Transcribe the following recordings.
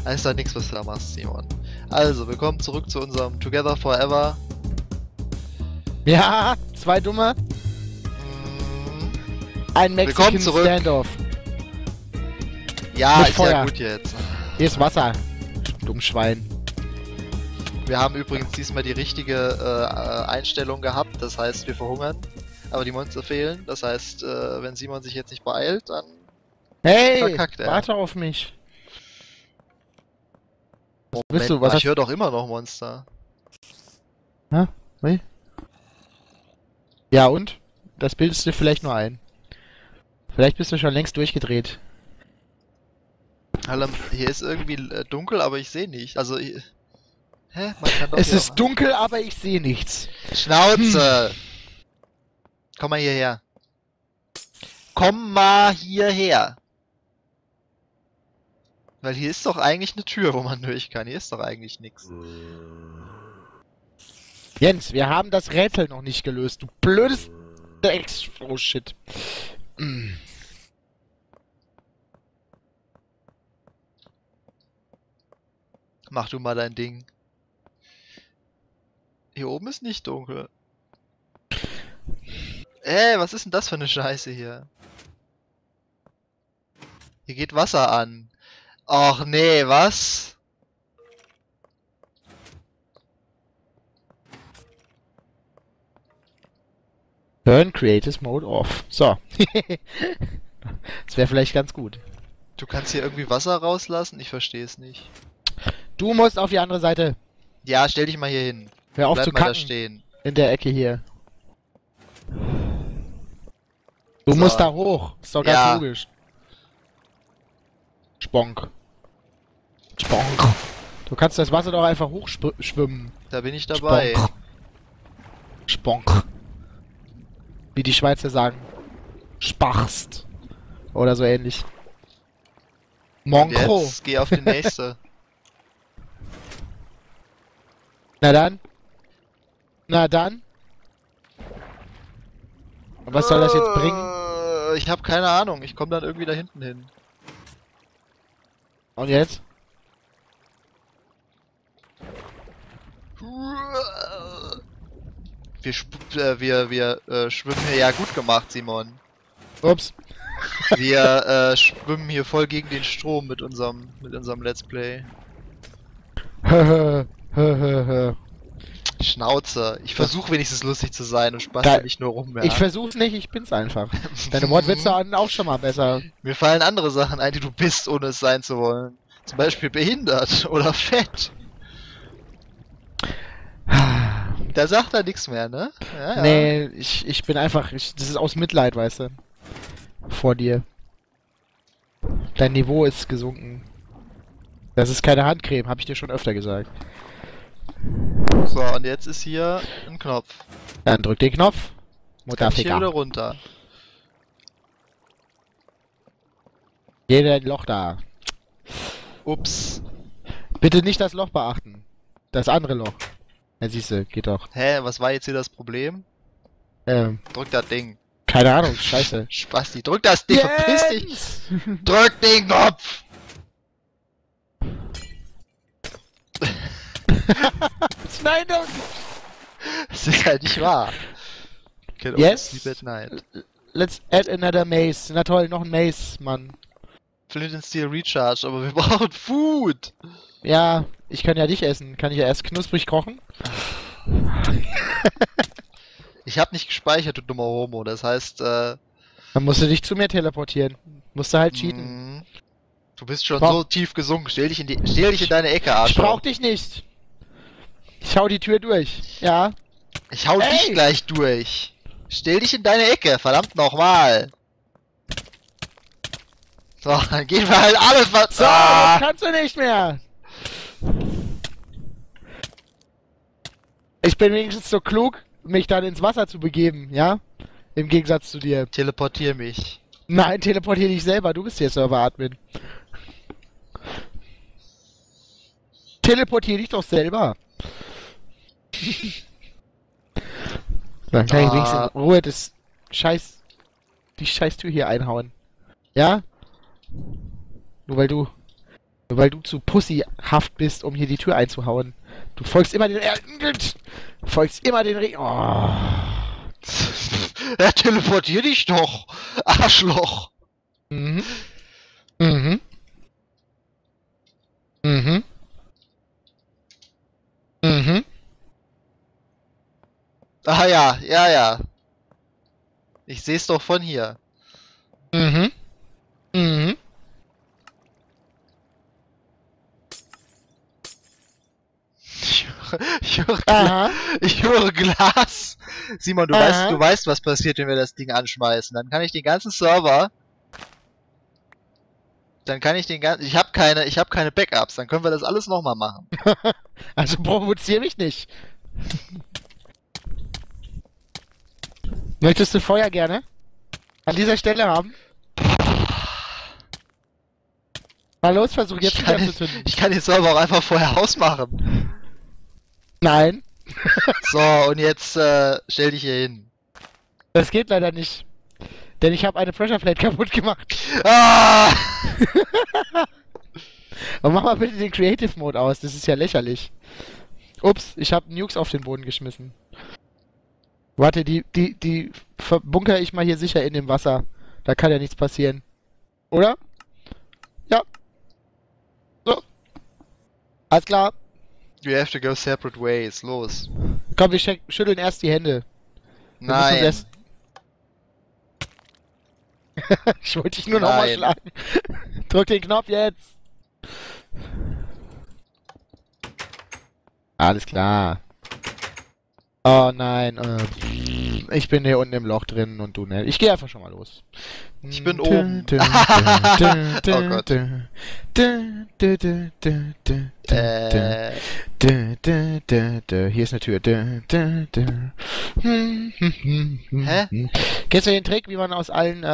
Da ist doch nichts, was du da machst, Simon. Also, willkommen zurück zu unserem Together Forever. Ja, zwei Dumme. Ein Mexican Willkommen zurück. Standoff. Ja, Mit ist Feuer. ja gut jetzt. Hier ist Wasser. Dummschwein. Wir haben übrigens diesmal die richtige Einstellung gehabt, das heißt, wir verhungern. Aber die Monster fehlen, das heißt, wenn Simon sich jetzt nicht beeilt, dann... Hey, Verkackt, ey. warte auf mich. Was Moment, bist du? Was ich hast höre doch immer noch Monster. du? Wie? Ja und? Das bildest du vielleicht nur ein. Vielleicht bist du schon längst durchgedreht. Hallo, hier ist irgendwie dunkel, aber ich sehe nicht. Also, hä? Man kann doch Es hier ist dunkel, aber ich sehe nichts. Schnauze! Komm mal hierher. Komm mal hierher. Weil hier ist doch eigentlich eine Tür, wo man durch kann. Hier ist doch eigentlich nichts. Jens, wir haben das Rätsel noch nicht gelöst. Du blödes Oh shit. Mach du mal dein Ding. Hier oben ist nicht dunkel. Ey, was ist denn das für eine Scheiße hier? Hier geht Wasser an. Och nee, was? Turn Creative Mode off. So. Das wäre vielleicht ganz gut. Du kannst hier irgendwie Wasser rauslassen? Ich verstehe es nicht. Du musst auf die andere Seite. Ja, stell dich mal hier hin. Hör auf Bleib zu mal da kacken. stehen. In der Ecke hier. Du So. musst da hoch. Ist doch ganz Ja. logisch. Sponk. Sponk. Du kannst das Wasser doch einfach hochschwimmen. Da bin ich dabei. Sponk. Sponk. Wie die Schweizer sagen. Spachst. Oder so ähnlich. Und Monkro. jetzt geh auf die nächste. Na dann. Na dann. Und was soll das jetzt bringen? Ich habe keine Ahnung. Ich komme dann irgendwie da hinten hin. Und jetzt? Wir schwimmen hier. Ja, gut gemacht, Simon. Ups. Wir schwimmen hier voll gegen den Strom mit unserem Let's Play. Schnauze. Ich versuche wenigstens lustig zu sein und spaß Da- da nicht nur rum. Ja. Ich versuch's nicht, ich bin's einfach. Deine Wortwitze waren auch schon mal besser. Mir fallen andere Sachen ein, die du bist, ohne es sein zu wollen. Zum Beispiel behindert oder fett. Da sagt er nichts mehr, ne? Ja, ja. Nee, ich bin einfach, das ist aus Mitleid, weißt du. Vor dir. Dein Niveau ist gesunken. Das ist keine Handcreme, habe ich dir schon öfter gesagt. So, und jetzt ist hier ein Knopf. Dann drück den Knopf. Kann ich hier wieder Mutterficker. runter. Jeder ein Loch da. Ups. Bitte nicht das Loch beachten. Das andere Loch. Ja, siehste, geht doch. Hä, was war jetzt hier das Problem? Drück das Ding. Keine Ahnung, scheiße. Spasti, drück das Ding, verpiss dich! Jens! Drück den Knopf! Nein, doch! Das ist halt nicht wahr. Can only Yes. sleep at night. Let's add another maze. Na toll, noch ein Maze, Mann. Flint and Steel Recharge, aber wir brauchen Food! Ja, ich kann ja dich essen. Kann ich ja erst knusprig kochen? Ich hab nicht gespeichert, du dummer Homo, das heißt, Dann musst du dich zu mir teleportieren. Musst du halt cheaten. Du bist schon Brauch- so tief gesunken, stell dich in deine Ecke, Arsch. Ich brauch dich nicht. Ich hau die Tür durch. Ja. Ich hau dich Ey! gleich durch. Stell dich in deine Ecke, verdammt nochmal. So, dann gehen wir halt alles was. So, Ah! jetzt kannst du nicht mehr. Ich bin wenigstens so klug, mich dann ins Wasser zu begeben, ja? Im Gegensatz zu dir. Teleportier mich. Nein, teleportier dich selber, du bist hier Server-Admin. Teleportier dich doch selber. Dann kann ich wenigstens in Ruhe die Scheiß Tür hier einhauen. Ja? Nur weil du Nur weil du zu pussyhaft bist, um hier die Tür einzuhauen. Du folgst immer den... folgst immer den Oh. Ja, teleportier dich doch, Arschloch. Mhm. Mhm. Mhm. Mhm. Ah ja, ja, ja. Ich seh's doch von hier. Mhm. Mhm. Aha. Ich höre Glas. Simon, Aha. du weißt, was passiert, wenn wir das Ding anschmeißen. Dann kann ich den ganzen Server. Dann kann ich den ganzen. Ich habe keine Backups. Dann können wir das alles nochmal machen. Also provozier mich nicht. Möchtest du Feuer gerne an dieser Stelle haben? Mal los, versuch jetzt wieder zu zünden. Ich kann den Server auch einfach vorher ausmachen. Nein, So, und jetzt stell dich hier hin. das geht leider nicht. Denn ich habe eine Pressure Plate kaputt gemacht. Ah! Und mach mal bitte den Creative Mode aus, das ist ja lächerlich. Ups, ich habe Nukes auf den Boden geschmissen. Warte, die verbunkere ich mal hier sicher in dem Wasser. Da kann ja nichts passieren. Oder? Ja. So. Alles klar. You have to go separate ways. Los. Komm, wir schütteln erst die Hände. Wir müssen uns Nein. erst... Ich wollte dich nur nochmal Nein. schlagen. Drück den Knopf jetzt. Alles klar. Oh nein. Ich bin hier unten im Loch drin und du ne. Ich gehe einfach schon mal los. Ich bin oben. Oh Gott. Hier ist eine Tür. Hä? Kennst du den Trick, wie man aus allen,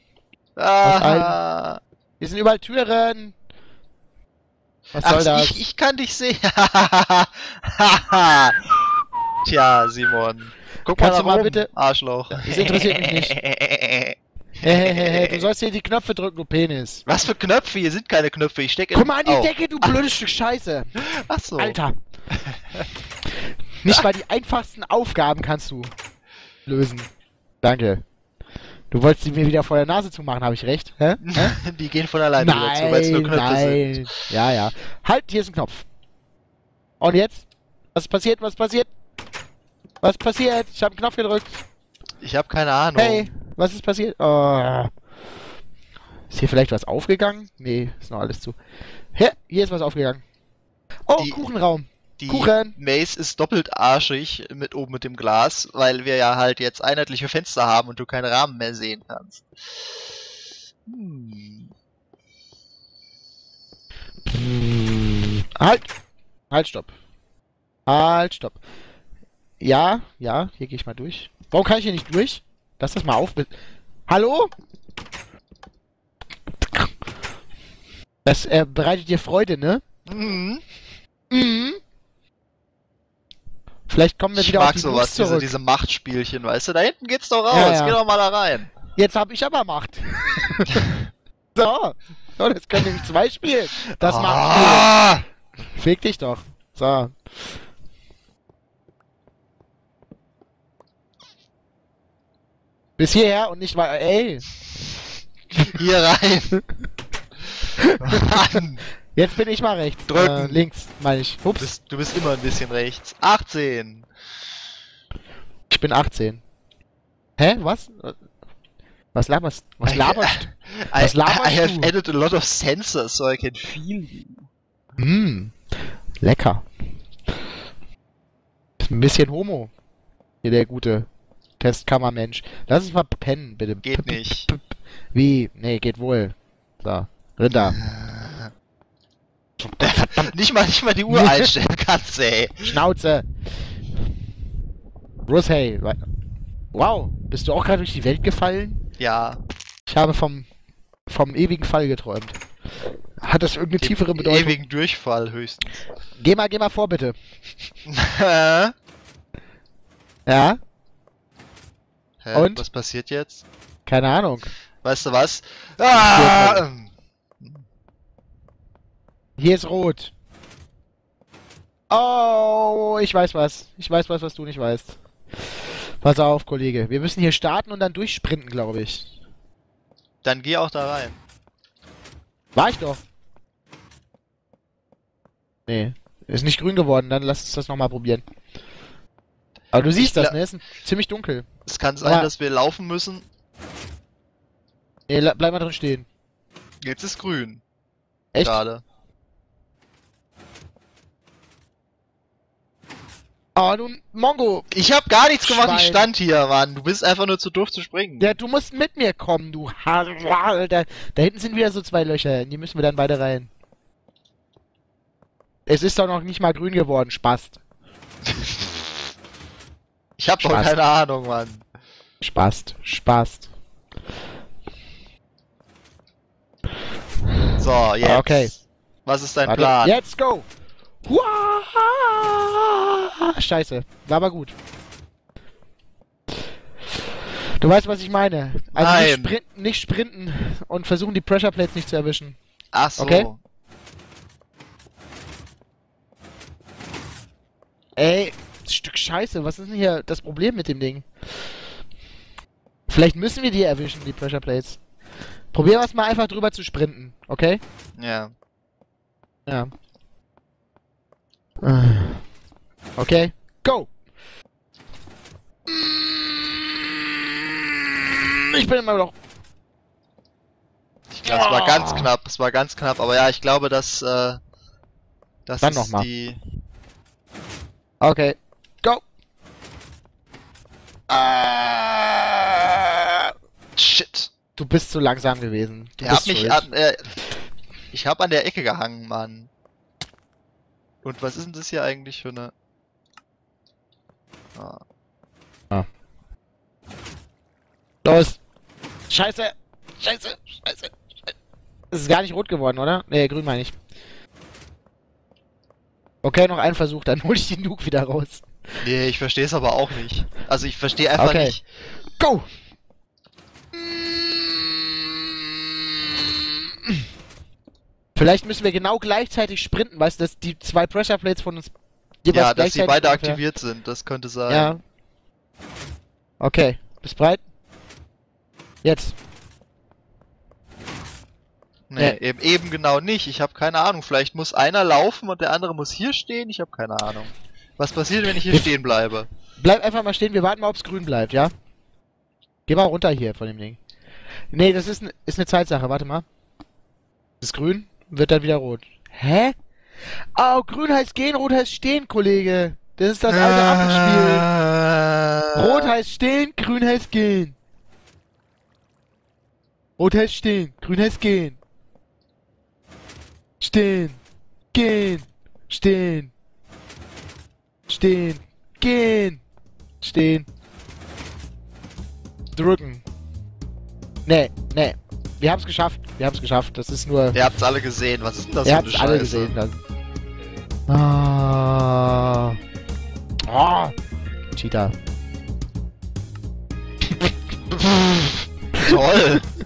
Ah. hier sind überall Türen. Was soll Ach, das? ich kann dich sehen. Tja, Simon. Guck Kannst mal du nach mal oben, bitte- Arschloch. Das interessiert mich nicht. Du sollst hier die Knöpfe drücken, du Penis. Was für Knöpfe? Hier sind keine Knöpfe. Ich stecke in... Guck mal an die Oh. Decke, du blödes Stück Scheiße. Ach so. Alter. Nicht mal die einfachsten Aufgaben kannst du lösen. Danke. Du wolltest sie mir wieder vor der Nase zumachen, habe ich recht? Hä? Die gehen von alleine wieder zu, weil es nur Knöpfe sind. Ja, ja. Halt, hier ist ein Knopf. Und jetzt? Was passiert? Was passiert? Was passiert? Ich habe einen Knopf gedrückt. Ich habe keine Ahnung. Hey, was ist passiert? Oh. Ist hier vielleicht was aufgegangen? Nee, ist noch alles zu. Hier ist was aufgegangen. Oh, Die- Kuchenraum. Die Kuchen. Maze ist doppelt arschig mit oben mit dem Glas, weil wir ja halt jetzt einheitliche Fenster haben und du keinen Rahmen mehr sehen kannst. Halt! Halt, stopp. Halt, stopp. Ja, ja, hier gehe ich mal durch. Warum kann ich hier nicht durch? Lass das mal auf. Hallo? Das bereitet dir Freude, ne? Mhm. Mhm. Vielleicht kommen wir Ich wieder auf mag die sowas, Nuss zurück. diese Machtspielchen, weißt du? Da hinten geht's doch raus, Ja, ja. geh doch mal da rein. Jetzt habe ich aber Macht. So. So, das können nämlich zwei spielen. Das Machtspiel. Ah! Fick dich doch. So. Bis hierher und nicht weiter. Ey. Hier rein. Mann, Jetzt bin ich mal rechts. Drücken. Links, meine ich. Ups. du bist immer ein bisschen rechts. 18. Ich bin 18. Hä? Was? Was laberst du? Was laberst Was laberst I have du? added a lot of sensors so I can feel you. Hm. Lecker. Ist ein bisschen Homo. Hier der gute Testkammermensch. Lass uns mal pennen, bitte. Geht nicht. Wie? Nee, geht wohl. So. Rinder. Nicht mal die Uhr einstellen kannst, ey. Schnauze. Bruce, hey. Wow. Bist du auch gerade durch die Welt gefallen? Ja. Ich habe vom ewigen Fall geträumt. Hat das irgendeine tiefere Den Bedeutung? ewigen Durchfall höchstens. Geh mal vor, bitte. Hä? Ja? Und? Was passiert jetzt? Keine Ahnung. Weißt du was? Ah! Hier ist rot. Oh, ich weiß was. Ich weiß was, was du nicht weißt. Pass auf, Kollege. Wir müssen hier starten und dann durchsprinten, glaube ich. Dann geh auch da rein. War ich doch. Nee. Ist nicht grün geworden, dann lass uns das nochmal probieren. Aber du siehst das, ne? Ist ziemlich dunkel. Es kann sein, dass wir laufen müssen. Nee, bleib mal drin stehen. Jetzt ist grün. Echt? Gerade. Oh, du Mongo! Ich hab gar nichts gemacht, ich Schwein. stand hier, Mann. Du bist einfach nur zu doof zu springen. Ja, du musst mit mir kommen, du da hinten sind wieder so zwei Löcher, in die müssen wir dann beide rein. Es ist doch noch nicht mal grün geworden, Spast. Ich hab doch Spaß. keine Ahnung, Mann. Spast. So, jetzt. Okay. Was ist dein Warte, Plan? jetzt go! Huah! Scheiße, war aber gut. Du weißt, was ich meine. Also Nein. nicht sprinten und versuchen, die Pressure Plates nicht zu erwischen. Ach so. Okay. Ey, Stück Scheiße, was ist denn hier das Problem mit dem Ding? Vielleicht müssen wir die erwischen, die Pressure Plates. Probieren wir es mal einfach drüber zu sprinten, okay? Ja. Ja. Okay, go! Ich bin immer noch. Ich glaube, es war ganz knapp. Es war ganz knapp. Aber ja, ich glaube, dass das Dann ist noch mal. die. Okay, go! Shit. Du bist zu langsam gewesen. Du Ich hab bist mich schuld. ich hab an der Ecke gehangen, Mann. Und was ist denn das hier eigentlich für eine... Ah. Los! Scheiße! Scheiße! Es ist gar nicht rot geworden, oder? Ne, grün meine ich. Okay, noch ein Versuch, dann hol ich den Nuke wieder raus. Nee, ich verstehe es aber auch nicht. Also ich verstehe einfach Okay. nicht. Go! Vielleicht müssen wir genau gleichzeitig sprinten, weißt du, dass die zwei Pressure Plates von uns jeweils Ja, dass sie gleichzeitig beide ungefähr- aktiviert sind, das könnte sein. Ja. Okay, bist bereit? Jetzt. Nee, eben genau nicht. Ich habe keine Ahnung. Vielleicht muss einer laufen und der andere muss hier stehen. Ich habe keine Ahnung. Was passiert, wenn ich hier stehen bleibe? Bleib einfach mal stehen, wir warten mal, ob es grün bleibt, ja? Geh mal runter hier von dem Ding. Nee, das ist eine Zeitsache, warte mal. Ist grün, wird dann wieder rot. Hä? Oh, grün heißt gehen, rot heißt stehen, Kollege. Das ist das alte Ampelspiel. Rot heißt stehen, grün heißt gehen. Rot heißt stehen, grün heißt gehen. Stehen, gehen, stehen. Stehen, gehen, stehen. Drücken. Nee. Wir haben's geschafft. Das ist nur... Ihr habt's alle gesehen. Was ist denn das Ihr für habt's eine alle Scheiße? gesehen. Dann. Ah. Cheater. Toll.